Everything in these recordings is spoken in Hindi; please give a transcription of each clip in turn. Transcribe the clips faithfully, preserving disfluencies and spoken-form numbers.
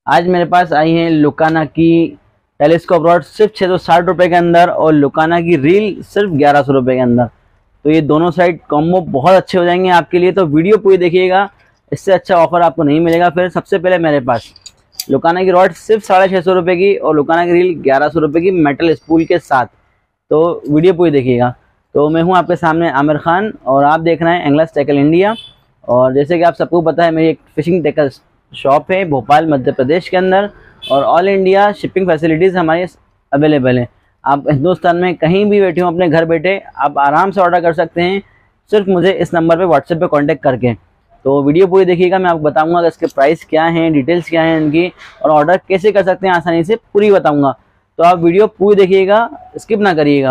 आज मेरे पास आई है लुकाना की टेलीस्कोप रॉड सिर्फ छः सौ साठ रुपये के अंदर और लुकाना की रील सिर्फ ग्यारह सौ रुपये के अंदर। तो ये दोनों साइड कॉम्बो बहुत अच्छे हो जाएंगे आपके लिए, तो वीडियो पूरी देखिएगा, इससे अच्छा ऑफर आपको नहीं मिलेगा। फिर सबसे पहले मेरे पास लुकाना की रॉड सिर्फ साढ़े छः सौ रुपये की और लुकाना की रील ग्यारह सौ रुपये की मेटल स्पूल के साथ, तो वीडियो पूरी देखिएगा। तो मैं हूँ आपके सामने आमिर खान और आप देख रहे हैं एंगलर्स टैकल इंडिया। और जैसे कि आप सबको पता है, मेरी एक फ़िशिंग टैकल शॉप है भोपाल मध्य प्रदेश के अंदर और ऑल इंडिया शिपिंग फैसिलिटीज़ हमारी अवेलेबल है। आप हिंदुस्तान में कहीं भी बैठे हो, अपने घर बैठे आप आराम से ऑर्डर कर सकते हैं, सिर्फ मुझे इस नंबर पे व्हाट्सएप पे कांटेक्ट करके। तो वीडियो पूरी देखिएगा, मैं आपको बताऊंगा कि इसके प्राइस क्या हैं, डिटेल्स क्या हैं इनकी, और ऑर्डर कैसे कर सकते हैं आसानी से पूरी बताऊँगा। तो आप वीडियो पूरी देखिएगा, स्किप ना करिएगा।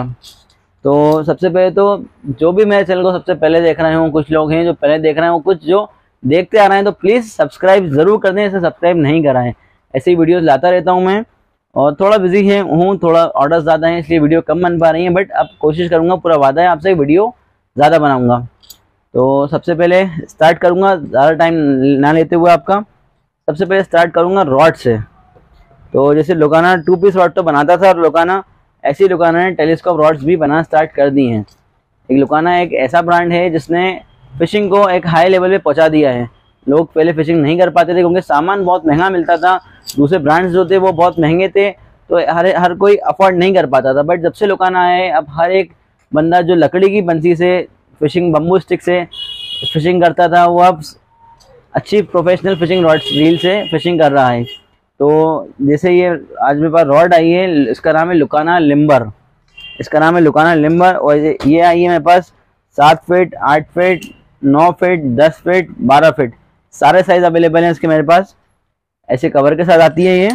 तो सबसे पहले तो जो भी मेरे चैनल को सबसे पहले देख रहे हों, कुछ लोग हैं जो पहले देख रहे हैं, कुछ जो देखते आ रहे हैं, तो प्लीज़ सब्सक्राइब ज़रूर कर दें, इसे सब्सक्राइब नहीं करा है। ऐसे ही वीडियोस लाता रहता हूं मैं, और थोड़ा बिजी है हूँ, थोड़ा ऑर्डर्स ज़्यादा हैं इसलिए वीडियो कम बन पा रही हैं, बट अब कोशिश करूँगा, पूरा वादा है आपसे वीडियो ज़्यादा बनाऊँगा। तो सबसे पहले स्टार्ट करूँगा, ज़्यादा टाइम ना लेते हुए आपका, सबसे पहले स्टार्ट करूँगा रॉड से। तो जैसे लुकाना टू पीस रॉड तो बनाता था, और लुकाना ऐसी लुकाना ने टेलीस्कोप रॉड्स भी बनाना स्टार्ट कर दी हैं। एक लुकाना एक ऐसा ब्रांड है जिसने फ़िशिंग को एक हाई लेवल पे पहुंचा दिया है। लोग पहले फ़िशिंग नहीं कर पाते थे क्योंकि सामान बहुत महंगा मिलता था, दूसरे ब्रांड्स जो थे वो बहुत महंगे थे, तो हर हर कोई अफोर्ड नहीं कर पाता था। बट जब से लुकाना आए, अब हर एक बंदा जो लकड़ी की बंसी से फ़िशिंग, बम्बू स्टिक से फ़िशिंग करता था, वो अब अच्छी प्रोफेशनल फ़िशिंग रॉड रील से फ़िशिंग कर रहा है। तो जैसे ये आज मेरे पास रॉड आई है, इसका नाम है लुकाना लिम्बर, इसका नाम है लुकाना लिम्बर। और ये आई है मेरे पास सात फीट, आठ फीट, नौ फीट, दस फीट, बारह फीट, सारे साइज अवेलेबल हैं इसके मेरे पास। ऐसे कवर के साथ आती है ये,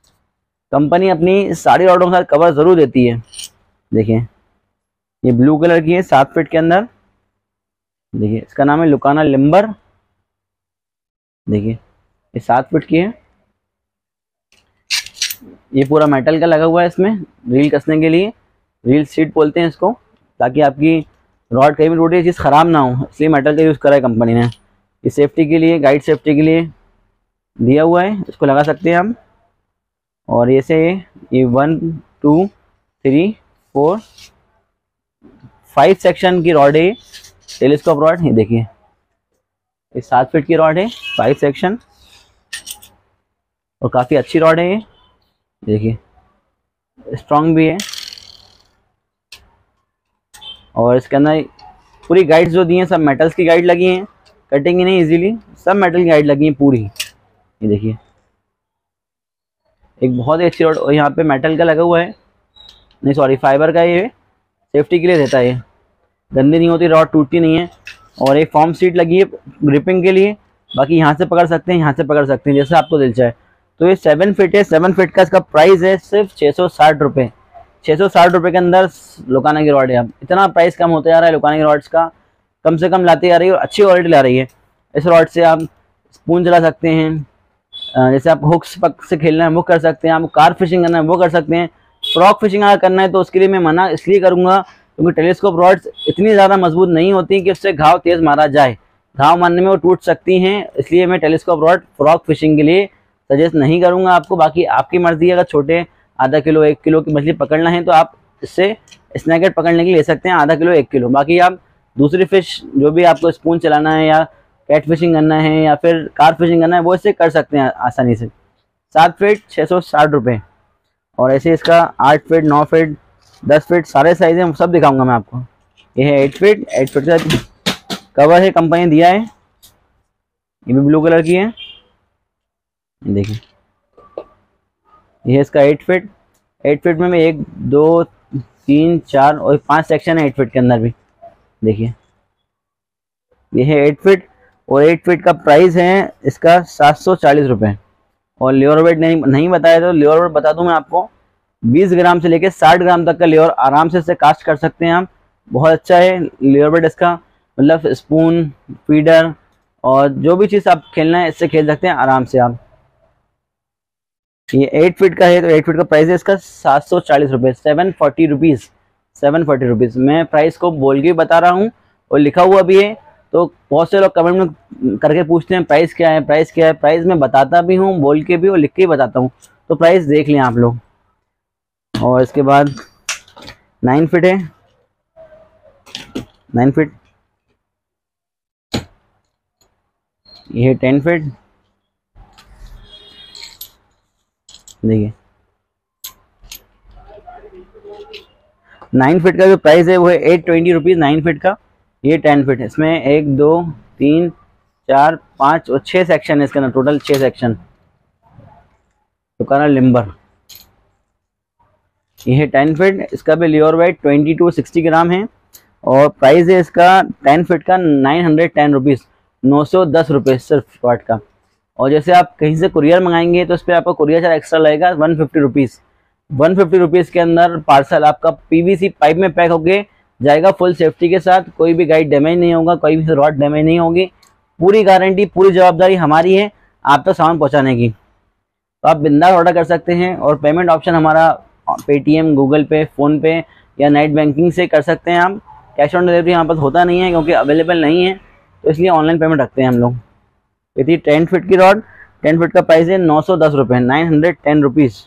कंपनी अपनी सारी रॉडों के साथ कवर ज़रूर देती है। देखिए ये ब्लू कलर की है, सात फीट के अंदर। देखिए इसका नाम है लुकाना लिम्बर। देखिए ये सात फीट की है, ये पूरा मेटल का लगा हुआ है इसमें रील कसने के लिए, रील सीट बोलते हैं इसको, ताकि आपकी रॉड कहीं भी टूटे, चीज़ ख़राब ना हो, इसलिए मेटल का यूज़ करा है कंपनी ने। ये सेफ्टी के लिए, गाइड सेफ्टी के लिए दिया हुआ है, इसको लगा सकते हैं हम। और ये से ये one two three four five section की रॉड है, टेलीस्कोप रॉड। ये देखिए ये सात फीट की रॉड है, फाइव सेक्शन, और काफ़ी अच्छी रॉड है ये। देखिए स्ट्रॉन्ग भी है, और इसके अंदर पूरी गाइड्स जो दी हैं सब मेटल्स की गाइड लगी हैं, कटिंग ही नहीं इजीली, सब मेटल की गाइड लगी हैं पूरी। ये देखिए एक बहुत ही अच्छी रॉड, और यहाँ पे मेटल का लगा हुआ है, नहीं सॉरी फाइबर का, ये सेफ्टी के लिए रहता है, ये गंदी नहीं होती, रॉड टूटती नहीं है। और एक फॉर्म सीट लगी है ग्रिपिंग के लिए, बाकी यहाँ से पकड़ सकते हैं, यहाँ से पकड़ सकते हैं, जैसे आपको दिल चाहे। तो ये सेवन फिट है, सेवन फिट का इसका प्राइस है सिर्फ छः सौ साठ रुपये छः सौ साठ रुपये के अंदर लुकाना की रॉड है। अब इतना प्राइस कम होता जा रहा है लुकाना की रॉड्स का, कम से कम लाती जा रही है और अच्छी क्वालिटी ला रही है। इस रॉड से आप स्पून चला सकते हैं, जैसे आप हुक्स पक से खेलना है वो कर सकते हैं, आप कार फिशिंग करना है वो कर सकते हैं, फ्रॉक फिशिंग अगर करना है तो उसके लिए मैं मना इसलिए करूँगा क्योंकि टेलीस्कोप रॉड्स इतनी ज़्यादा मजबूत नहीं होती कि उससे घाव तेज़ मारा जाए, घाव मारने में वो टूट सकती हैं, इसलिए मैं टेलीस्कोप रॉड फ्रॉक फिशिंग के लिए सजेस्ट नहीं करूँगा आपको। बाकी आपकी मर्जी है, अगर छोटे आधा किलो एक किलो की मछली पकड़ना है तो आप इससे स्नैकेट पकड़ने के लिए ले सकते हैं, आधा किलो एक किलो। बाकी आप दूसरी फिश जो भी आपको स्पून चलाना है या कैट फिशिंग करना है या फिर कार फिशिंग करना है वो इससे कर सकते हैं आसानी से। सात फीट छः सौ साठ रुपये, और ऐसे इसका आठ फीट, नौ फीट, दस फीट सारे साइज हैं, सब दिखाऊंगा मैं आपको। ये है एट फीट, एट फीट का कवर है, कंपनी दिया है, ये भी ब्लू कलर की है। देखिए ये है इसका एट फीट, एट फीट में एक दो तीन चार और पांच सेक्शन है एट फीट के अंदर भी। देखिए ये है एट फीट, और एट फीट का प्राइस है इसका सात सौ चालीस रुपये। और लियोर वेट नहीं नहीं बताया तो लियोर वेट बता दूं मैं आपको, बीस ग्राम से लेकर साठ ग्राम तक का लियोर आराम से इससे कास्ट कर सकते हैं आप, बहुत अच्छा है लियोर वेट इसका, मतलब स्पून, फीडर और जो भी चीज़ आप खेलना है इससे खेल सकते हैं आराम से आप। ये एट फीट का है, तो एट फीट का प्राइस है इसका सात सौ चालीस रुपये, seven forty rupees seven forty rupees. मैं प्राइस को बोल के बता रहा हूँ और लिखा हुआ भी है, तो बहुत से लोग कमेंट में करके पूछते हैं प्राइस क्या है, प्राइस क्या है। प्राइस मैं बताता भी हूँ, बोल के भी और लिख के भी बताता हूँ, तो प्राइस देख लें आप लोग। और इसके बाद नाइन फिट है, नाइन फिट, ये टेन फिट, देखिए नाइन फिट का जो प्राइस है वो है eight twenty rupees nine feet का। ये टेन फिट है, इसमें एक दो तीन चार पाँच और छः सेक्शन है इसके अंदर, टोटल छः सेक्शन। लुकाना लिम्बर, ये है टेन फिट, इसका भी lure weight twenty to sixty gram है। और प्राइस है इसका टेन फिट का नाइन हंड्रेड टेन रुपीज़, नौ सौ दस रुपये सिर्फ रॉड का। और जैसे आप कहीं से कुरियर मंगाएंगे तो इस पर आपका कुरियर चार्ज एक्स्ट्रा लगेगा one fifty rupees. One fifty rupees के अंदर पार्सल आपका पीवीसी पाइप में पैक होके जाएगा फुल सेफ्टी के साथ। कोई भी गाइड डैमेज नहीं होगा, कोई भी रॉड डैमेज नहीं होगी, पूरी गारंटी पूरी जवाबदारी हमारी है आप तक सामान पहुंचाने की। तो आप बिंदास ऑर्डर कर सकते हैं। और पेमेंट ऑप्शन हमारा Paytm, Google Pay, PhonePe या नेट बैंकिंग से कर सकते हैं आप। कैश ऑन डिलीवरी यहाँ पर होता नहीं है क्योंकि अवेलेबल नहीं है, तो इसलिए ऑनलाइन पेमेंट रखते हैं हम लोग। ये थी टेन फिट की रॉड, टेन फिट का प्राइस है नौ सौ दस रुपये, नाइन हंड्रेड टेन रुपीज़।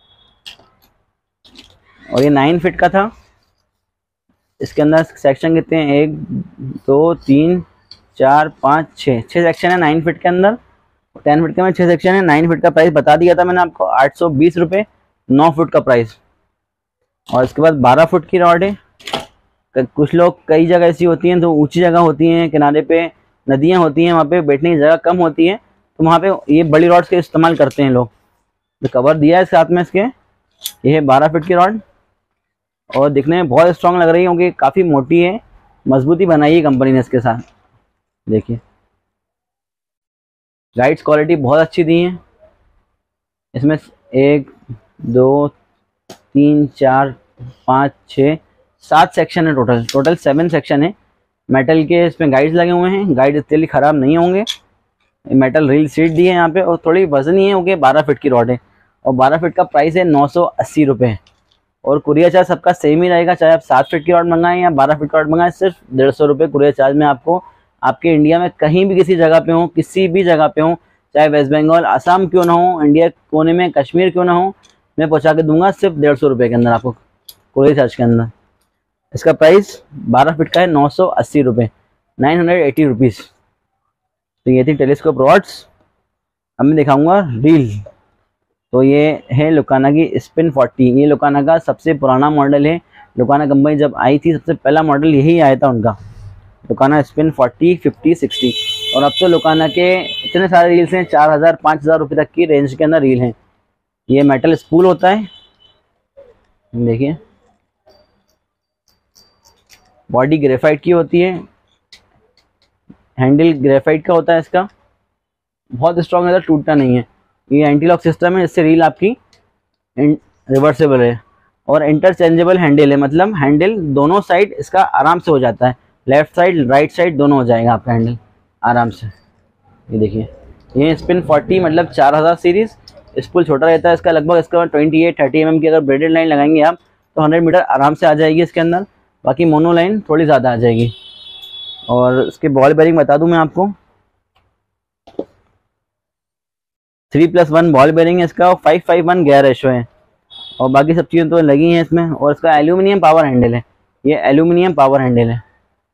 और ये नाइन फिट का था, इसके अंदर सेक्शन कितने हैं, एक दो तीन चार पाँच छः, छः सेक्शन है नाइन फिट के अंदर। टेन फिट के में छः सेक्शन है। नाइन फिट का प्राइस बता दिया था मैंने आपको, आठ सौ बीस रुपये नौ फुट का प्राइस। और इसके बाद बारह फुट की रॉड है। कुछ लोग, कई जगह ऐसी होती हैं तो ऊंची जगह होती हैं, किनारे पे नदियां होती हैं, वहाँ पे बैठने की जगह कम होती है, तो वहाँ पे ये बड़ी रॉड्स का इस्तेमाल करते हैं लोग। तो कवर दिया है साथ में इसके। ये है बारह फीट की रॉड और दिखने में बहुत स्ट्रांग लग रही है क्योंकि काफ़ी मोटी है, मजबूती बनाई है कंपनी ने इसके साथ। देखिए गाइड्स क्वालिटी बहुत अच्छी दी है। इसमें एक दो तीन चार पाँच छः सात सेक्शन है, टोटल टोटल सेवन सेक्शन है। मेटल के इसमें गाइड्स लगे हुए हैं, गाइड इतने ख़राब नहीं होंगे। मेटल रील सीट दी है यहाँ पे और थोड़ी वजनी है क्योंकि बारह फीट की रॉड है। और बारह फीट का प्राइस है नौ सौ अस्सी रुपये। और कुरियर चार्ज सबका सेम ही रहेगा, चाहे आप सात फीट की रॉड मंगाएं या बारह फीट की रॉड मंगाएं, सिर्फ डेढ़ सौ रुपये कुरियर चार्ज में आपको आपके इंडिया में कहीं भी किसी जगह पे हो, किसी भी जगह पे हो, चाहे वेस्ट बंगाल, आसाम क्यों ना हो, इंडिया कोने में कश्मीर क्यों ना हो, मैं पहुँचा के दूंगा सिर्फ डेढ़ सौ रुपये के अंदर आपको कुरियर चार्ज के अंदर। इसका प्राइस बारह फीट का है नौ सौ अस्सी रुपये, नाइन हंड्रेड एटी रुपीज़। तो ये थी टेलीस्कोप रॉड्स। अब मैं दिखाऊंगा रील। तो ये है लुकाना की स्पिन फोर्टी। ये लुकाना का सबसे पुराना मॉडल है। लुकाना कंपनी जब आई थी सबसे पहला मॉडल यही आया था उनका, लुकाना स्पिन फोर्टी, फिफ्टी, सिक्सटी। और अब तो लुकाना के इतने सारे रील्स हैं, चार हज़ार पाँच हज़ार रुपये तक की रेंज के अंदर रील हैं। ये मेटल स्पूल होता है, देखिए बॉडी ग्रेफाइट की होती है, हैंडल ग्रेफाइट का होता है इसका, बहुत स्ट्रॉन्ग है, टूटता नहीं है। ये एंटी लॉक सिस्टम है, इससे रील आपकी रिवर्सेबल है। और इंटरचेंजेबल हैंडल है, मतलब हैंडल दोनों साइड इसका आराम से हो जाता है, लेफ्ट साइड राइट साइड दोनों हो जाएगा आपका हैंडल आराम से। ये देखिए ये स्पिन फोर्टी मतलब चार हज़ार सीरीज। स्पूल छोटा रहता है इसका, लगभग इसका twenty eight thirty M M की अगर ब्रेडेड लाइन लगाएंगे आप तो हंड्रेड मीटर आराम से आ जाएगी इसके अंदर। बाकी मोनो लाइन थोड़ी ज़्यादा आ जाएगी। और इसके बॉल बेरिंग बता दूं मैं आपको, three plus one ball bearing है इसका, five five one gear ratio है। और बाकी सब चीज़ें तो लगी हैं इसमें। और इसका एल्यूमिनियम पावर हैंडल है, ये एल्यूमिनियम पावर हैंडल है।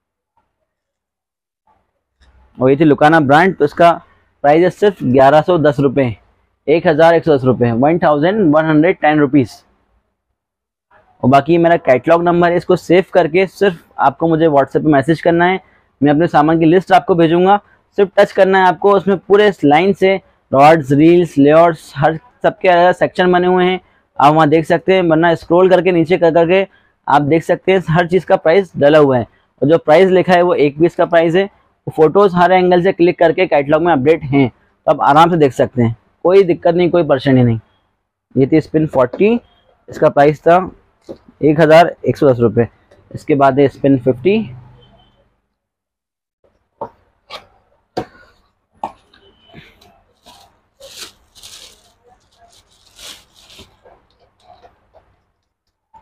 और ये थी लुकाना ब्रांड, तो इसका प्राइस है सिर्फ ग्यारह सौ दस रुपये, एक हज़ार एक सौ दस रुपये, one thousand one hundred ten rupees. और बाकी मेरा कैटलॉग नंबर है, इसको सेव करके सिर्फ आपको मुझे व्हाट्सएप पे मैसेज करना है, मैं अपने सामान की लिस्ट आपको भेजूंगा। सिर्फ टच करना है आपको, उसमें पूरे लाइन से रॉड्स, रील्स, लेआउट्स, हर सबके अलग सेक्शन बने हुए हैं, आप वहाँ देख सकते हैं। वरना स्क्रॉल करके नीचे कर करके आप देख सकते हैं हर चीज़ का प्राइस डला हुआ है। और जो प्राइस लिखा है वो एक पीस का प्राइस है। फोटोज़ हर एंगल से क्लिक करके कैटलॉग में अपडेट हैं, तो आप आराम से देख सकते हैं, कोई दिक्कत नहीं, कोई परेशानी नहीं। ये थी स्पिन फोर्टी, इसका प्राइस था एक हज़ार एक सौ दस रुपये। इसके बाद है स्पिन फिफ्टी,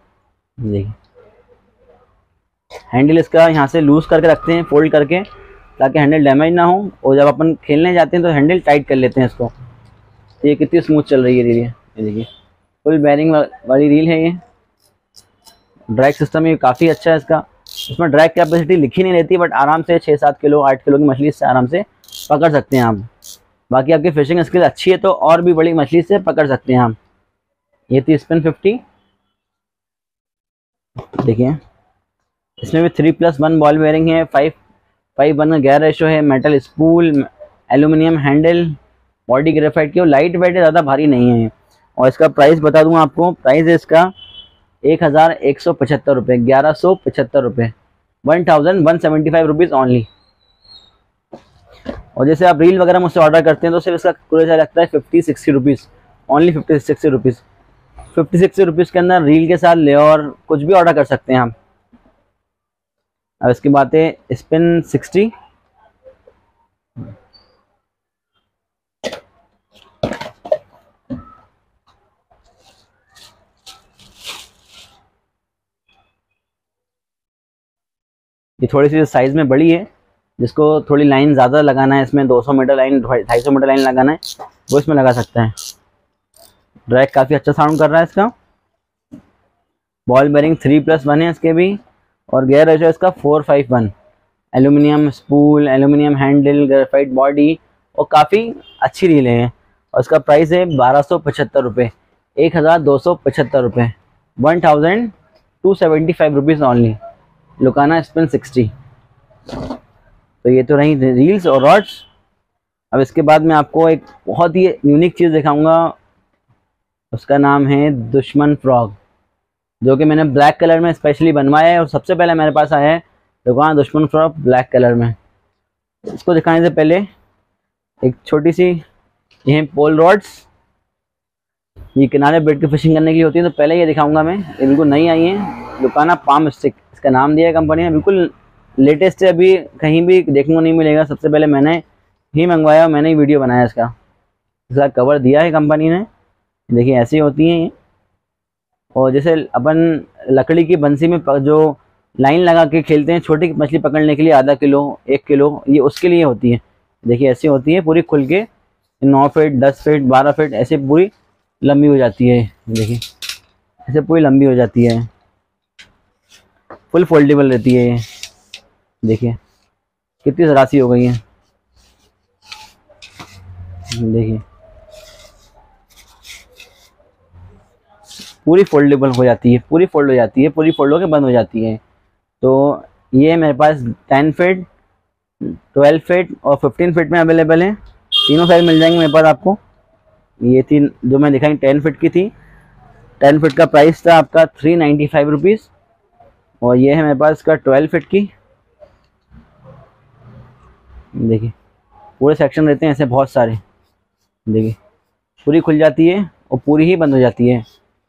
देखिए हैंडल इसका यहाँ से लूज करके रखते हैं, फोल्ड करके, ताकि हैंडल डैमेज ना हो, और जब अपन खेलने जाते हैं तो हैंडल टाइट कर लेते हैं इसको। तो ये कितनी स्मूथ चल रही है रील, ये देखिए फुल बेयरिंग वाली रील है। ये ड्रैग सिस्टम ये काफ़ी अच्छा है इसका। इसमें ड्रैग कैपेसिटी लिखी नहीं रहती, बट आराम से छः सात किलो आठ किलो की मछली इससे आराम से पकड़ सकते हैं आप। बाकी आपकी फिशिंग स्किल अच्छी है तो और भी बड़ी मछली से पकड़ सकते हैं हम। ये थी स्पिन फिफ्टी, देखिए इसमें भी three plus one ball bearing है, फाइव फाइव वन का गेयर रेशो है, metal spool, aluminium handle, body graphite की, और लाइट वेट है, ज़्यादा भारी नहीं है। और इसका प्राइस बता दूँ आपको, प्राइस है इसका एक हज़ार एक सौ पचहत्तर रुपये, ग्यारह सौ पचहत्तर रुपये, one thousand one seventy five rupees only. और जैसे आप रील वगैरह मुझसे ऑर्डर करते हैं तो सिर्फ इसका कुल चार्ज लगता है fifty sixty rupees, only fifty sixty rupees. Fifty sixty rupees के अंदर रील के साथ ले और कुछ भी ऑर्डर कर सकते हैं आप। अब इसकी बात है स्पिन सिक्सटी, ये थोड़ी सी साइज़ में बड़ी है, जिसको थोड़ी लाइन ज़्यादा लगाना है, इसमें दो सौ मीटर लाइन ढाई सौ मीटर लाइन लगाना है, वो इसमें लगा सकता है। ड्रैग काफ़ी अच्छा साउंड कर रहा है इसका। Ball bearing three plus one है इसके भी, और गेयर रेशो इसका four five one. Aluminium spool, aluminium handle, graphite body, और काफ़ी अच्छी रील है। और इसका प्राइस है बारह सौ पचहत्तर रुपये, एक हज़ार दो सौ पचहत्तर रुपये, one thousand two seventy five rupees only. Lukana spin sixty. तो ये तो रही रील्स और रॉड्स। अब इसके बाद मैं आपको एक बहुत ही यूनिक चीज़ दिखाऊंगा, उसका नाम है दुश्मन फ्रॉग, जो कि मैंने ब्लैक कलर में स्पेशली बनवाया है। और सबसे पहले मेरे पास आया है दुकान दुश्मन फ्रॉग ब्लैक कलर में। इसको दिखाने से पहले एक छोटी सी ये पोल रॉड्स, ये किनारे बैठ के फिशिंग करने की होती है, तो पहले ये दिखाऊंगा मैं। ये बिल्कुल नई आई है, लुकाना पाम स्टिक इसका नाम दिया है कंपनी ने, बिल्कुल लेटेस्ट है, अभी कहीं भी देखने को नहीं मिलेगा। सबसे पहले मैंने ही मंगवाया, मैंने ही वीडियो बनाया इसका। इसका कवर दिया है कंपनी ने, देखिए ऐसी होती हैं ये। और जैसे अपन लकड़ी की बंसी में जो लाइन लगा के खेलते हैं छोटी मछली पकड़ने के लिए, आधा किलो एक किलो, ये उसके लिए होती है। देखिए ऐसी होती है पूरी खुल के, नौ फीट दस फीट बारह फीट ऐसे पूरी लंबी हो जाती है। देखिए ऐसे पूरी लंबी हो जाती है, फुल फोल्डेबल रहती है ये। देखिए कितनी राशि हो गई है, देखिए पूरी फोल्डेबल हो जाती है, पूरी फोल्ड हो जाती है, पूरी फोल्ड होकर बंद हो जाती है। तो ये मेरे पास टेन फीट ट्वेल्व फीट और फिफ्टीन फीट में अवेलेबल है, तीनों साइज मिल जाएंगे मेरे पास आपको। ये तीन जो मैं दिखाई टेन फीट की थी, टेन फीट का प्राइस था आपका थ्री नाइन्टी फाइव रुपीज़। और ये है मेरे पास इसका ट्वेल्व फीट की, देखिए पूरे सेक्शन रहते हैं ऐसे बहुत सारे, देखिए पूरी खुल जाती है और पूरी ही बंद हो जाती है।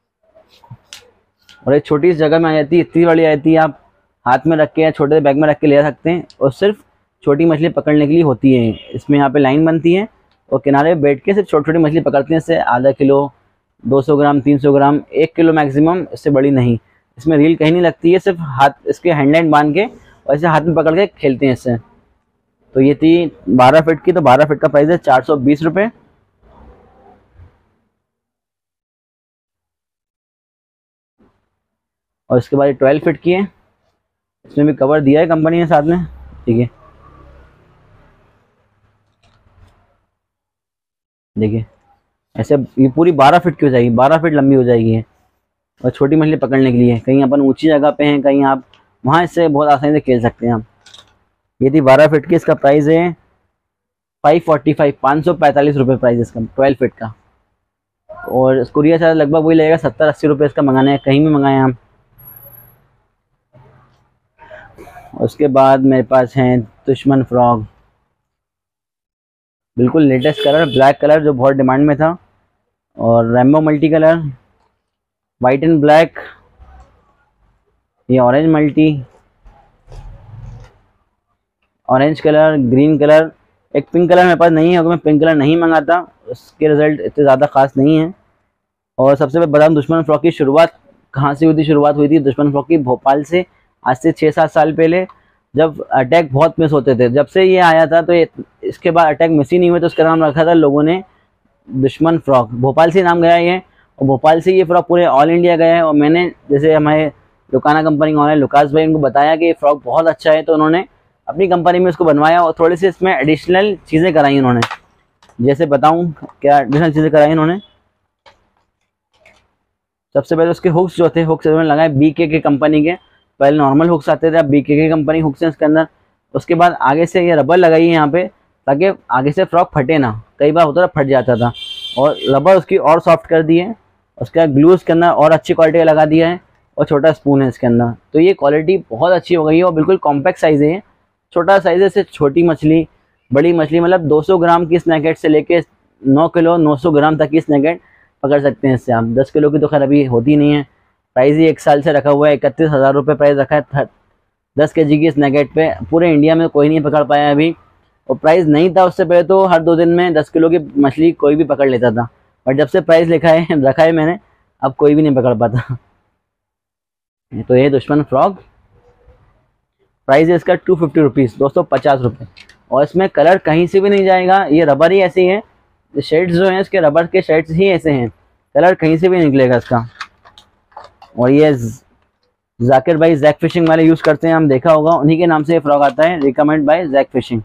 और एक छोटी सी जगह में आ जाती है, इतनी बड़ी आ जाती है, आप हाथ में रख के या छोटे बैग में रख के ले जा सकते हैं। और सिर्फ छोटी मछली पकड़ने के लिए होती है। इसमें यहाँ पे लाइन बनती है और किनारे बैठ के सिर्फ छोटी छोटी मछली पकड़ते हैं, इससे आधा किलो दो सौ ग्राम तीन सौ ग्राम एक किलो मैक्सिमम, इससे बड़ी नहीं। इसमें रील कहीं नहीं लगती है, सिर्फ हाथ इसके हैंडलाइन बांध के और ऐसे हाथ में पकड़ के खेलते हैं इससे। तो ये थी बारह फीट की, तो बारह फीट का प्राइस है चार सौ बीस रुपये। और इसके बाद ट्वेल्व फीट की है, इसमें भी कवर दिया है कंपनी ने साथ में, ठीक है। देखिए ऐसे ये पूरी बारह फीट की हो जाएगी, बारह फीट लंबी हो जाएगी है। और छोटी मछली पकड़ने के लिए, कहीं अपन ऊंची जगह पे हैं, कहीं आप वहाँ इससे बहुत आसानी से खेल सकते हैं आप। ये थी बारह फीट की, इसका प्राइस है फाइव फोर्टी फाइव पाँच सौ पैंतालीस रुपये प्राइस इसका ट्वेल्व फीट का। और कुरियर चार्ज लगभग वही लगेगा सत्तर अस्सी रुपये इसका मंगाना है, कहीं भी मंगाएं आप। उसके बाद मेरे पास है दुश्मन फ्रॉग, बिल्कुल लेटेस्ट कलर ब्लैक कलर जो बहुत डिमांड में था, और rainbow multi colour, white and black, ये orange multi, orange colour, green colour, एक पिंक कलर मेरे पास नहीं है, अगर मैं पिंक कलर नहीं मंगाता उसके रिजल्ट इतने ज़्यादा खास नहीं है। और सबसे पहले बताऊँ दुश्मन फ्रॉग की शुरुआत कहाँ से हुई थी। शुरुआत हुई थी दुश्मन फ्रॉग की भोपाल से, आज से छः सात साल पहले। जब अटैक बहुत मिस होते थे। जब से ये आया था तो ये इसके बाद अटैक मिस ही नहीं हुए, तो उसका नाम रखा था लोगों ने दुश्मन फ्रॉक। भोपाल से नाम गया ये, और भोपाल से ये फ्रॉक पूरे ऑल इंडिया गया है। और मैंने जैसे हमारे लुकाना कंपनी के ऑनर लुकास भाई उनको बताया कि ये फ्रॉक बहुत अच्छा है, तो उन्होंने अपनी कंपनी में इसको बनवाया और थोड़ी सी इसमें एडिशनल चीज़ें कराई उन्होंने। जैसे बताऊं क्या एडिशनल चीज़ें कराई उन्होंने। सबसे पहले उसके हुक्स जो थे, हुक्स उन्होंने लगाए बी के के कंपनी के। पहले नॉर्मल हुक्स आते थे, अब बी के के कंपनी हुक्स हैं इसके अंदर। उसके बाद आगे से ये रबर लगाई है यहाँ पे, ताकि आगे से फ्रॉक फटे ना, कई बार होता था फट जाता था, और रबर उसकी और सॉफ्ट कर दी है। उसके बाद ग्लू इसके अंदर और अच्छी क्वालिटी का लगा दिया है, और छोटा स्पून है इसके अंदर। तो ये क्वालिटी बहुत अच्छी हो गई है, और बिल्कुल कॉम्पैक्ट साइज़ है, छोटा साइज़ है। इससे छोटी मछली, बड़ी मछली, मतलब दो सौ ग्राम की स्नैकेट से लेके नौ किलो नौ सौ ग्राम तक की स्नैकेट पकड़ सकते हैं इससे आप। दस किलो की तो खैर अभी होती नहीं है। प्राइस ही एक साल से रखा हुआ है, इकतीस हज़ार रुपये प्राइस रखा है दस के जी की स्नैकेट पे। पूरे इंडिया में कोई नहीं पकड़ पाया अभी, और प्राइस नहीं था उससे पहले तो हर दो दिन में दस किलो की मछली कोई भी पकड़ लेता था, बट जब से प्राइस लिखा है रखा है मैंने, अब कोई भी नहीं पकड़ पाता। तो ये दुश्मन फ्रॉग प्राइस है इसका टू फिफ्टी रुपीज़, दो सौ पचास रुपये। और इसमें कलर कहीं से भी नहीं जाएगा, ये रबर ही ऐसी है, शेड्स जो हैं इसके रबर के शेड्स ही ऐसे हैं, कलर कहीं से भी निकलेगा इसका। और ये जाकिर भाई जैक फिशिंग वाले यूज़ करते हैं, हम देखा होगा, उन्हीं के नाम से ये फ्रॉग आता है, रिकमेंड बाय जैक फिशिंग।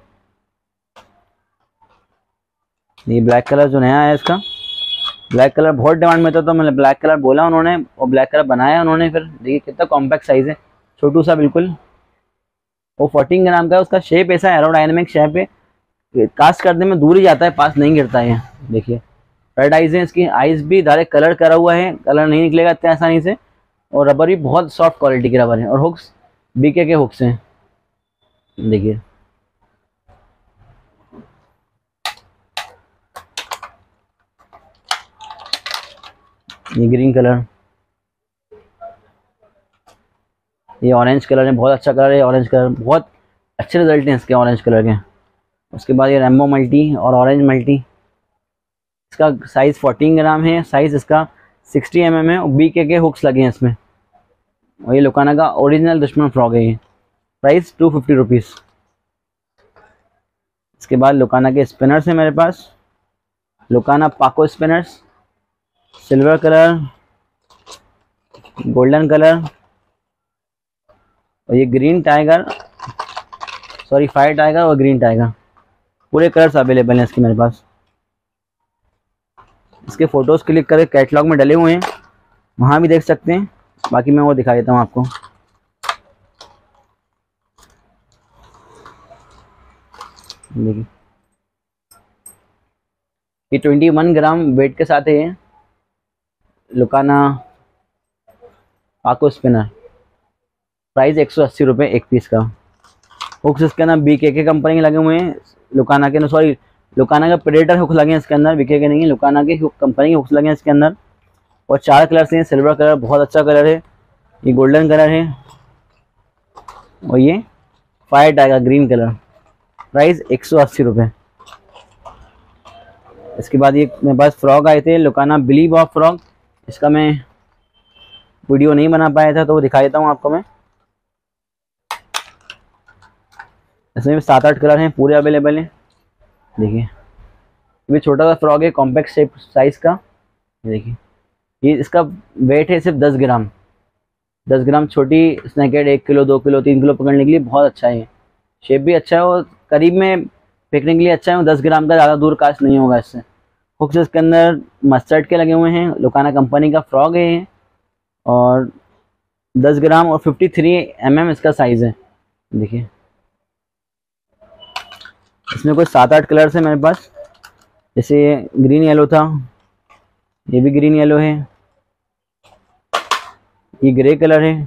ये ब्लैक कलर जो नया है इसका, ब्लैक कलर बहुत डिमांड में था, तो मैंने ब्लैक कलर बोला उन्होंने, और ब्लैक कलर बनाया उन्होंने। फिर देखिए कितना कॉम्पैक्ट साइज़ है, छोटू सा बिल्कुल। वो फोर्टीन ग्राम का, उसका शेप ऐसा एरोडायनेमिक शेप है, कास्ट करने में दूर ही जाता है, पास नहीं गिरता है। देखिए रेड आइज है इसकी, आइज भी डायरेक्ट कलर करा हुआ है, कलर नहीं निकलेगा इतने आसानी से। और रबर भी बहुत सॉफ्ट क्वालिटी के रबर है, और हुक्स बीके के हुक्स हैं। देखिए ये ग्रीन कलर, ये ऑरेंज कलर है, बहुत अच्छा कलर है ऑरेंज कलर, बहुत अच्छे रिजल्ट हैं इसके ऑरेंज कलर के। उसके बाद ये रेम्बो मल्टी और ऑरेंज मल्टी, इसका साइज़ फोर्टीन ग्राम है, साइज़ इसका सिक्सटी एम एम है, और बी के के हुक्स लगे हैं इसमें। और ये लुकाना का ओरिजिनल दुश्मन फ्रॉग है, ये प्राइस टू फिफ्टी रुपीज़। इसके बाद लुकाना के स्पिनर्स हैं मेरे पास, Lukana Paco spinners, silver colour, golden colour, और ये green tiger, sorry fire tiger और ग्रीन टाइगर, पूरे कलर्स अवेलेबल हैं इसके मेरे पास। इसके फ़ोटोज़ क्लिक करके कैटलॉग में डले हुए हैं, वहाँ भी देख सकते हैं। बाकी मैं वो दिखा देता हूँ आपको। देखिए ये ट्वेंटी वन ग्राम वेट के साथ है, ये लुकाना पाको स्पिनर, प्राइस एक सौ अस्सी रुपये एक पीस का। हुक्स इसके अंदर बी के के कंपनी के लगे हुए हैं, लुकाना के, सॉरी लुकाना का प्रेडेटर हुक्स लगे हैं इसके अंदर, बीके के नहीं है, लुकाना के कंपनी के हुक्स लगे हैं इसके अंदर। और चार कलर हैं, सिल्वर कलर बहुत अच्छा कलर है, ये गोल्डन कलर है, और ये fire tiger green colour, price एक सौ अस्सी रुपये। इसके बाद ये मेरे पास फ्रॉग आए थे, लुकाना बिलीव ऑफ फ्रॉग, इसका मैं वीडियो नहीं बना पाया था, तो वो दिखा देता हूँ आपको मैं। इसमें सात आठ कलर हैं, पूरे अवेलेबल हैं। देखिए ये भी छोटा सा फ्रॉग है, कॉम्पैक्ट शेप साइज का। देखिए ये इसका वेट है सिर्फ दस ग्राम, दस ग्राम छोटी स्नैकेट एक किलो दो किलो तीन किलो पकड़ने के लिए बहुत अच्छा है। शेप भी अच्छा है, और करीब में फेंकने के लिए अच्छा है, और दस ग्राम का ज़्यादा दूर कास्ट नहीं होगा इससे। हुक्स इसके अंदर मस्टर्ड के लगे हुए हैं, लुकाना कंपनी का फ्रॉग है, और दस ग्राम और फिफ्टी थ्री एम एम इसका साइज़ है। देखिए इसमें कोई सात आठ कलर्स हैं मेरे पास, जैसे ग्रीन येलो था, ये भी ग्रीन येलो है, ये ग्रे कलर है,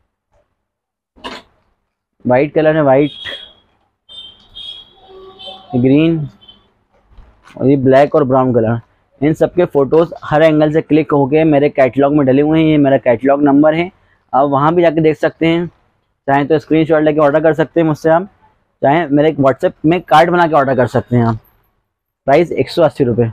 वाइट कलर है, वाइट, ग्रीन, और ये ब्लैक और ब्राउन कलर। इन सब के फ़ोटोज़ हर एंगल से क्लिक होके मेरे कैटलॉग में डले हुए हैं, ये मेरा कैटलॉग नंबर है, आप वहाँ भी जाके देख सकते हैं। चाहें तो स्क्रीनशॉट लेके ऑर्डर कर सकते हैं मुझसे, आप चाहें मेरे एक व्हाट्सएप में कार्ड बना के ऑर्डर कर सकते हैं आप। प्राइस एक सौ अस्सी रुपये।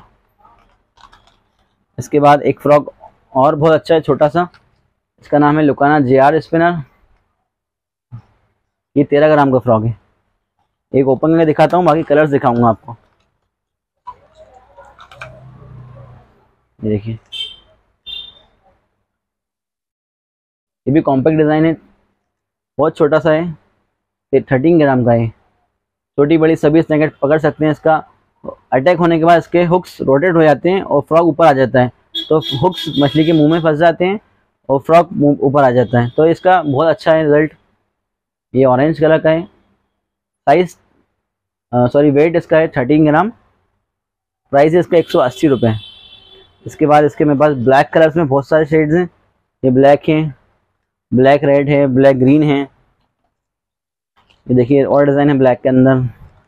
इसके बाद एक फ्रॉक और बहुत अच्छा है, छोटा सा, इसका नाम है लुकाना जे आर स्पिनर, ये तेरह ग्राम का फ्रॉक है। एक ओपन करके दिखाता हूँ, बाकी कलर्स दिखाऊंगा आपको। ये देखिए, ये भी कॉम्पैक्ट डिज़ाइन है, बहुत छोटा सा है, ये थर्टीन ग्राम का है। छोटी बड़ी सभी स्नैकेट पकड़ सकते हैं। इसका अटैक होने के बाद इसके हुक्स रोटेट हो जाते हैं और फ्रॉक ऊपर आ जाता है, तो हुक्स मछली के मुंह में फंस जाते हैं और फ्रॉक ऊपर आ जाता है। तो इसका बहुत अच्छा है रिजल्ट। ये ऑरेंज कलर का है, साइज सॉरी वेट इसका है थर्टीन ग्राम, प्राइस है इसका एक सौ अस्सी रुपये। इसके बाद इसके मेरे पास ब्लैक कलर्स में बहुत सारे शेड्स हैं। ये ब्लैक है, ब्लैक रेड है, ब्लैक ग्रीन है। ये देखिए और डिज़ाइन है ब्लैक के अंदर।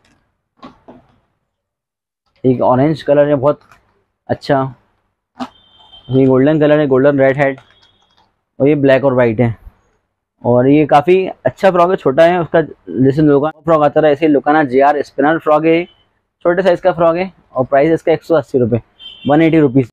एक ऑरेंज कलर है बहुत अच्छा, ये गोल्डन कलर है, गोल्डन रेड हेड, और ये ब्लैक और वाइट है। और ये काफ़ी अच्छा फ्रॉक है, छोटा है। उसका जैसे लुकाना फ्रॉक आता है ऐसे Lukana J R spinner frog है, छोटे साइज़ का फ्रॉक है और प्राइस इसका एक सौ अस्सी रुपये, वन एटी रुपीज़।